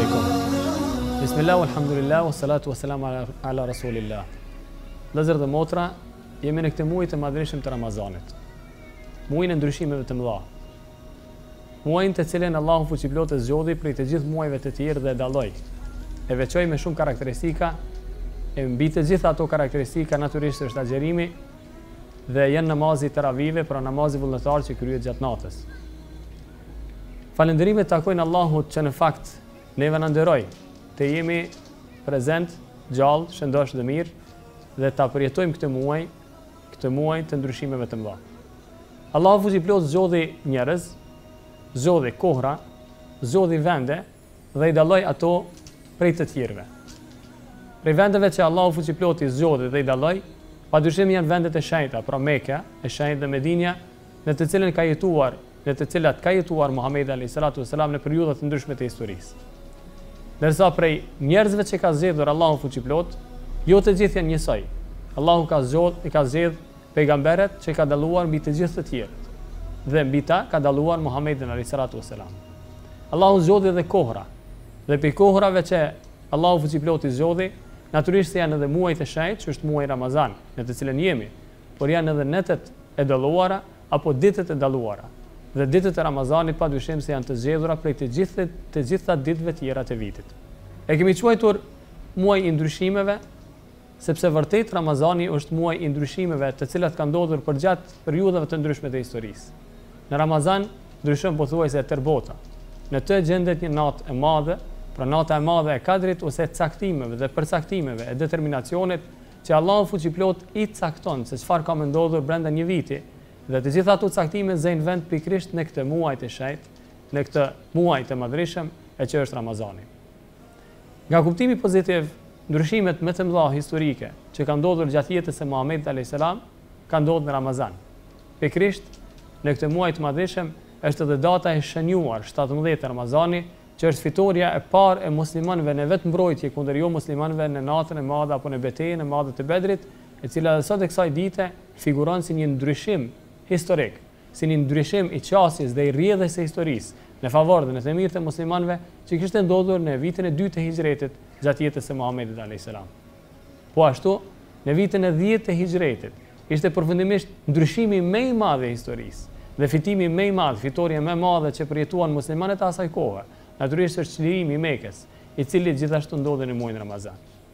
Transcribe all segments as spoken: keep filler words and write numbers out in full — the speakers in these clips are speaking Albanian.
alaikum. Bismillah, alhamdulillah, wa salatu wa salam ala, ala rasulillah. Vëllezër dhe motra, jemi në këtë muaj të madhreshëm të Ramazanit. Muajin e ndryshimeve të mëdha. Muajin të cilin Allahu fuqiplot e zgjodhi prej të gjithë muajve të tjerë dhe e dalloi. E veçoi me shumë karakteristika, e mbi të gjitha ato karakteristika natyrisht është agjerimi dhe janë namazi teravive, pra namazi vullnetar që kryhet gjatë natës. Falënderimet takojnë Allahut që në fakt neve na nderoi të jemi prezent, gjallë, shëndosh dhe mirë dhe ta përjetojmë këtë muaj, këtë muaj të ndryshimeve të mëdha. Allahu fuqiplot zgjodhi njerëz, zgjodhi kohra, zgjodhi vende dhe i dalloi ato prej të tjerëve. Prej vendeve që Allahu fuqiploti zgjodhi dhe i dalloi, padyshim janë vendet e shenjta, pra Mekka, e shenjtë dhe Medinja, në të cilën ka jetuar në të cilat ka jetuar Muhamedi alayhi salatu wasalam në periudha të ndryshme të historisë. Ndërsa prej njerëzve që ka zgjedhur Allahu fuqiplot, jo të gjithë janë njësoj. Allahu ka zgjedhur, ka zgjedhur pejgamberet që ka dalluar mbi të gjithë të tjerët. Dhe mbi ta ka dalluar Muhamedi alayhi salatu wasalam. Allahu zgjodhi edhe kohra. Dhe pe kohrave që Allahu fuqiploti zgjodhi, natyrisht janë edhe muajt e shenjtë, që është muaji Ramazan, në të cilën jemi, por janë edhe netet e dalluara apo ditët e dalluara. Dhe ditët e Ramazanit padyshim se janë të zgjedhura prej të gjithë të gjitha ditëve tjera të vitit. E kemi quajtur muaj i ndryshimeve, sepse vërtet Ramazani është muaj i ndryshimeve, të cilat kanë ndodhur përgjatë periudhave të ndryshme të historisë. Në Ramazan ndryshon pothuajse tërë bota. Në të gjendet një natë e madhe, pra nata e madhe e kadrit ose caktimeve dhe përcaktimeve e determinacionit që Allahu fuqiplot i cakton se çfarë ka më ndodhur brenda një viti. Dhe të gjitha ato caktime zëjnë vend pikrisht në këtë muaj të shenjtë, në këtë muaj të madhreshëm e që është Ramazani. Nga kuptimi pozitiv, ndryshimet më të mëdha historike që kanë ndodhur gjatë jetës së Muhamedit alayhis salam kanë ndodhur në Ramazan. Pikrisht në këtë muaj të madhreshëm është edhe data e shënjuar shtatëmbëdhjetë Ramazani, që është fitoria e parë e muslimanëve në vetë mbrojtje kundër jo muslimanëve në natën e madhe apo në betejën e madhe të Bedrit, e cila edhe sot e kësaj dite figuron si një ndryshim historik, si një ndryshim i qasjes dhe i rrjedhjes së historisë në favor dhe në të mirë të muslimanëve që kishte ndodhur në vitin e dytë të hijretit gjatë jetës së Muhamedit alayhis salam. Po ashtu, në vitin e dhjetë të hijretit ishte përfundimisht ndryshimi më i madh i historisë dhe fitimi më i madh, fitoria më e madhe që përjetuan muslimanët asaj kohe, natyrisht është çlirimi i Mekës, i cili gjithashtu ndodhi në muajin Ramazan.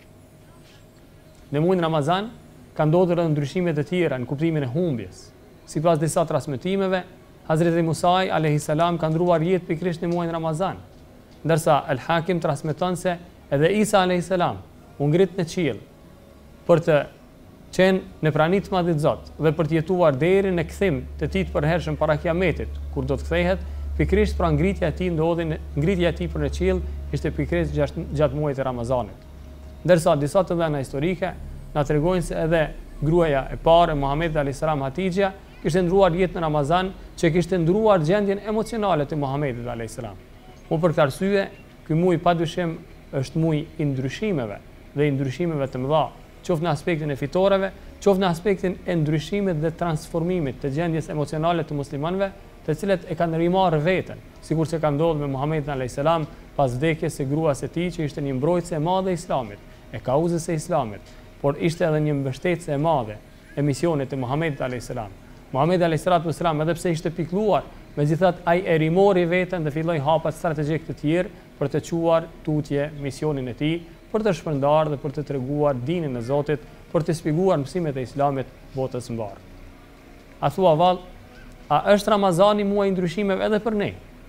Në muajin Ramazan ka ndodhur edhe ndryshime të tjera në kuptimin e humbjes. Sipas disa transmetimeve, Hazreti Musa alayhis salam ka ndruar jetë pikrisht në muajin Ramazan, ndërsa El Hakim transmeton se edhe Isa alayhis salam u ngrit në qiell për të qenë në praninë të Madhit Zot dhe për të jetuar deri në kthim të tij të përhershëm para Kiametit, kur do të kthehet, pikrisht pra ngritja e tij ndodhi, ngritja e tij për në qiell ishte pikrisht gjatë muajit të Ramazanit. Ndërsa disa të dhëna historike na tregojnë se edhe gruaja e parë e Muhamedit alayhis salam Hatixha kishte ndruar jetë në Ramazan, që kishte ndruar gjendjen emocionale të Muhamedit alayhis salam. Po për këtë arsye, ky muaj padyshim është muaj i ndryshimeve dhe i ndryshimeve të mëdha, qoftë në aspektin e fitoreve, qoftë në aspektin e ndryshimit dhe transformimit të gjendjes emocionale të muslimanëve, të cilët e kanë rimarrë veten, sikur se ka ndodhur me Muhamedit alayhis salam pas vdekjes së gruas së tij, që ishte një mbrojtëse e madhe e Islamit, e kauzës së Islamit, por ishte edhe një mbështetëse e madhe e misionit të Muhamedit alayhis salam. Muhamedi alayhis salam, edhe pse ishte pikëlluar, megjithatë ai e rimori veten dhe filloi hapat strategjik të tjerë për të quar tutje misionin e tij, për të shpërndarë dhe për të treguar dinin e Zotit, për të shpjeguar mësimet e Islamit botës së mbarë. A thua vallë, a është Ramazani muaj i ndryshimeve edhe për ne?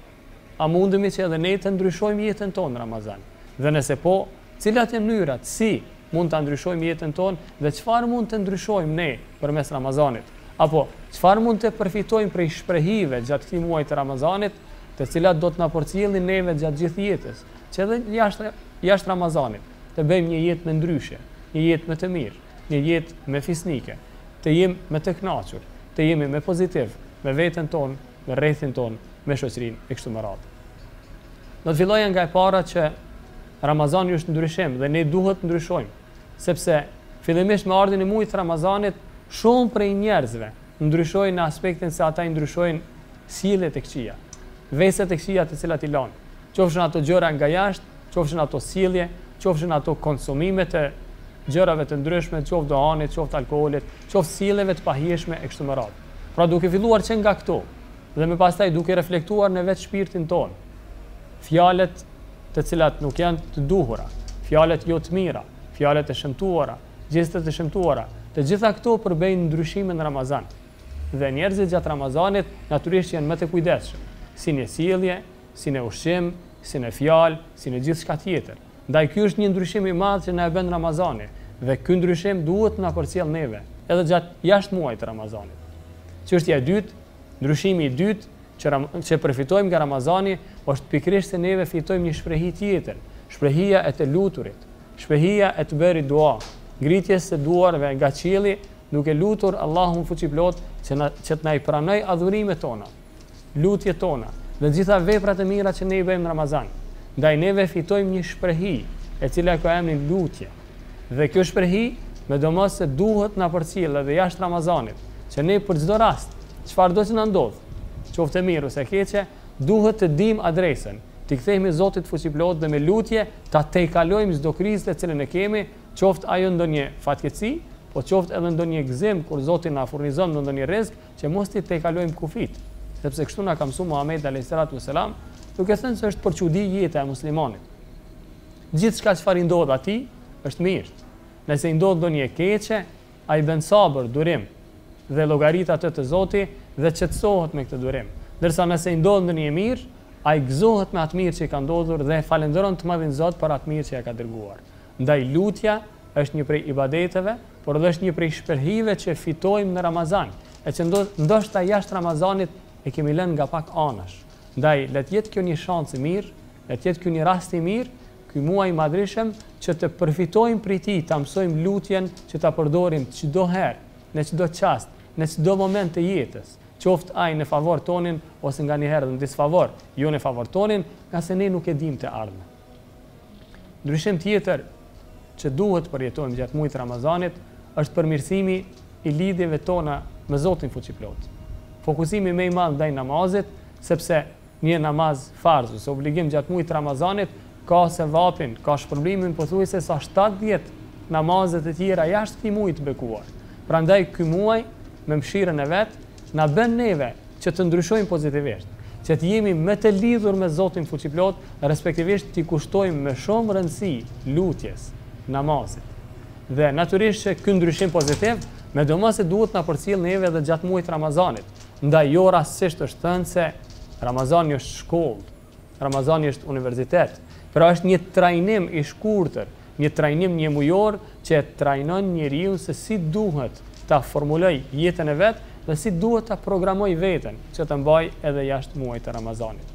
A mundemi që edhe ne të ndryshojmë jetën tonë në Ramazan? Dhe nëse po, cilat janë mënyrat si mund ta ndryshojmë jetën tonë dhe çfarë mund të ndryshojmë ne përmes Ramazanit? Apo çfarë mund të përfitojmë prej shprehive gjatë këtij muaji të Ramazanit, të cilat do të na përcjellin neve gjatë gjithë jetës, që edhe jashtë jashtë Ramazanit të bëjmë një jetë më ndryshe, një jetë më të mirë, një jetë më fisnike, të jemi më të kënaqur, të jemi më pozitiv me veten tonë, me rrethin tonë, me shoqërinë e kështu me radhë. Do të filloja nga e para që Ramazani është ndryshim dhe ne duhet të ndryshojmë, sepse fillimisht me ardhin e muajit të Ramazanit shumë prej njerëzve ndryshojnë në aspektin se ata i ndryshojnë sjelljet e këqija, veset e këqija të cilat i lanë, qofshin ato gjëra nga jashtë, qofshin ato sjellje, qofshin ato konsumime të gjërave të ndryshme, qoftë dohanit, qoftë alkoolit, qoftë sjelljeve të pahijshme e kështu me radhë. Pra duke filluar që nga këto, dhe me pastaj duke reflektuar në vetë shpirtin ton, fjalët të cilat nuk janë të duhura, fjalët jo të mira, fjalët e shëmtuara, gjestet e shëmtuara, të gjitha këto përbejnë ndryshime në Ramazan. Dhe njerëzit gjatë Ramazanit natyrisht janë më të kujdesshëm, si në sjellje, si në ushqim, si në fjalë, si në gjithçka tjetër. Ndaj ky është një ndryshim i madh që na e bën Ramazani, dhe ky ndryshim duhet na përcjell neve, edhe gjatë jashtë muajit të Ramazanit. Çështja e dytë, ndryshimi i dytë që, që përfitojmë nga Ramazani është pikërisht se neve fitojmë një shprehi tjetër, shprehia e të luturit, shprehia e të bërit dua, ngritjes së duarve nga qielli, duke lutur Allahun fuqiplot që na që të na i pranoj adhurimet tona, lutjet tona dhe gjitha veprat e mira që ne i bëjmë në Ramazan. Ndaj neve fitojmë një shprehi e cila ka emrin lutje. Dhe kjo shprehi me domos se duhet na përcjell edhe jashtë Ramazanit, që ne për çdo rast, çfarë do të na ndodh, qoftë mirë ose keqe, duhet të dim adresën, t'i kthehemi Zotit fuqiplot dhe me lutje ta tejkalojmë çdo krizë të cilën e kemi, qoftë ajo ndonjë fatkeqësi, po qoftë edhe ndonjë gëzim kur Zoti na furnizon në ndonjë rrezik, që mos t'i tejkalojmë kufit, sepse kështu na ka mësuar Muhamedi alayhis salatu wassalam, duke thënë se është për çudi jeta e muslimanit. Gjithçka çfarë i ndodh atij është mirë. Nëse i ndodh ndonjë e keqe, ai bën sabër, durim dhe llogarit atë të Zotit dhe qetësohet me këtë durim. Ndërsa nëse i ndodh ndonjë e mirë, ai gëzohet me atë mirë që i ka ndodhur dhe falenderon të madhin Zot për atë mirë që ja ka dërguar. Ndaj lutja është një prej ibadeteve, por edhe është një prej shprehive që fitojmë në Ramazan, e që ndoshta jashtë Ramazanit e kemi lënë nga pak anash. Ndaj let jetë kjo një shans i mirë, let jetë kjo një rast i mirë, ky muaj i madhrishëm që të përfitojmë prej tij, ta mësojmë lutjen që ta përdorim çdo herë, në çdo çast, në çdo moment të jetës, qoftë ai në favor tonin ose nganjëherë në disfavor, jo në favor tonin, nga se ne nuk e dimë të ardhmen. Ndryshim tjetër që duhet përjetojmë gjatë muajit Ramazanit është përmirësimi i lidhjeve tona me Zotin fuqiplot. Fokusimi më i madh ndaj namazit, sepse një namaz farz ose obligim gjatë muajit Ramazanit ka sevapin, ka shpërblimin pothuajse sa shtatëdhjetë namazet e tjera jashtë këtij muaji të bekuar. Prandaj ky muaj me mëshirën e vet na bën neve që të ndryshojmë pozitivisht, që të jemi më të lidhur me Zotin fuqiplot, respektivisht t'i kushtojmë me shumë rëndësi lutjes, namazit. Dhe natyrisht që ky ndryshim pozitiv, me domos se duhet na përcjell neve edhe gjatë muajit Ramazanit. Ndaj jo rastësisht është thënë se Ramazani është shkollë, Ramazani është universitet. Pra është një trajnim i shkurtër, një trajnim një mujor që e trajnon njeriu se si duhet ta formuloj jetën e vet dhe si duhet ta programoj veten që të mbaj edhe jashtë muajit të Ramazanit.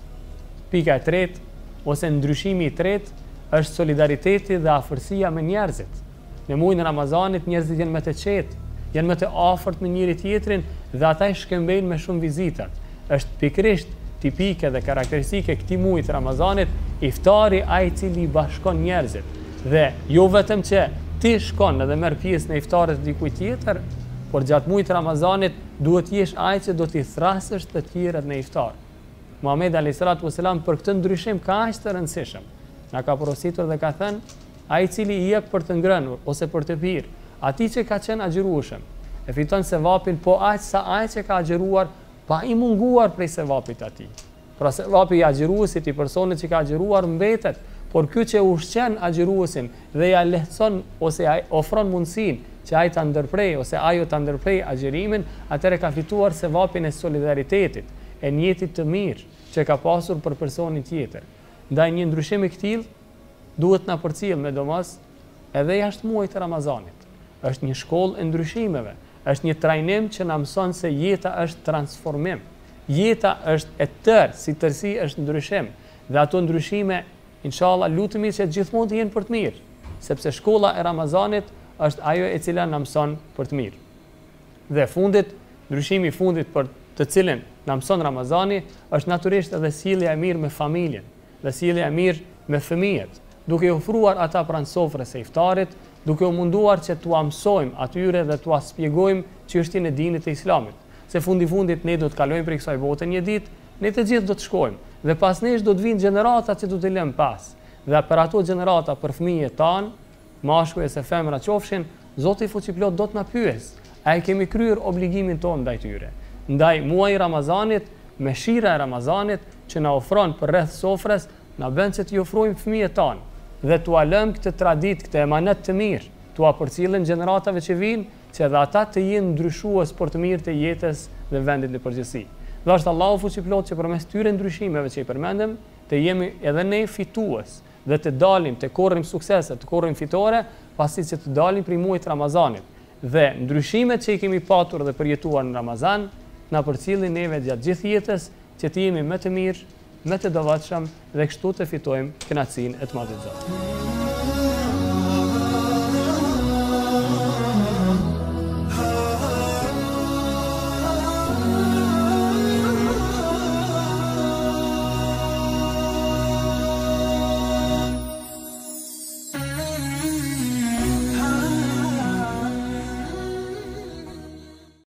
Pika e tretë ose ndryshimi i tretë është solidariteti dhe afërsia me njerëzit. Në muajin e Ramazanit njerëzit janë më të qetë, janë më të afërt me njëri tjetrin dhe ata i shkëmbejnë me shumë vizitat. Është pikërisht tipike dhe karakteristike këtij muaji të Ramazanit, iftari ai i cili bashkon njerëzit. Dhe jo vetëm që ti shkon edhe merr pjesë në iftaret të dikujt tjetër, por gjatë muajit të Ramazanit duhet jesh ai që do t'i thrasësh të tjerët në iftar. Muhamedi alayhis salatu wassalam për këtë ndryshim ka aq të rëndësishëm. Na ka porositur dhe ka thënë, ai i cili i jep për të ngrënur ose për të pirë, atij që ka qenë agjërueshëm, e fiton sevapin po aq sa ai që ka agjëruar pa i munguar prej sevapit atij. Pra sevapi i agjëruesit, i personit që ka agjëruar mbetet, por ky që ushqen agjëruesin dhe ja lehtëson ose ja ofron mundësinë që ai ta ndërprej ose ajo ta ndërprej agjërimin, atëherë ka fituar sevapin e solidaritetit, e njetit të mirë që ka pasur për personin tjetër. Ndaj një ndryshim i këtij duhet na përcjell me domos edhe jashtë muajit të Ramazanit. Është një shkollë e ndryshimeve, është një trajnim që na mëson se jeta është transformim. Jeta është e tërë, si tërësi është ndryshim, dhe ato ndryshime, inshallah, lutemi që gjithmonë të jenë për të mirë, sepse shkolla e Ramazanit është ajo e cila na mëson për të mirë. Dhe fundit, ndryshimi i fundit për të cilin na mëson Ramazani është natyrisht edhe sjellja e mirë me familjen, dhe sjellja e mirë me fëmijët, duke i ofruar ata pranë sofrës së iftarit, duke u munduar që t'u mësojmë atyre dhe t'u shpjegojmë çështjen e dinit të Islamit. Se fundi fundit ne do të kalojmë prej kësaj bote një ditë, ne të gjithë do të shkojmë dhe pas nesh do të vinë gjeneratat që do të lëmë pas. Dhe për ato gjenerata për fëmijët tanë, mashkuj e se femra qofshin, Zoti fuqiplot do të na pyes, a e kemi kryer obligimin tonë ndaj tyre. Ndaj muaji Ramazanit, me shira e Ramazanit që na ofron për rreth sofrës, na bën që t'i ofrojmë fëmijët tanë dhe t'u lëm këtë tradit, këtë emanet të mirë, t'u përcjellën gjeneratave që vinë, që edhe ata të jenë ndryshues për të mirë të jetës dhe vendit në përgjithësi. Dhe është Allahu fuqiplot që përmes tyre ndryshimeve që i përmendëm, të jemi edhe ne fitues dhe të dalim, të korrim suksese, të korrim fitore, pasi që të dalim prej muajit Ramazanit. Dhe ndryshimet që i kemi patur dhe përjetuar në Ramazan, na përcjellin neve gjatë gjithë jetës që të jemi më të mirë, më të dovatshëm dhe kështu të fitojmë kënaqësinë e të Madhit Zot.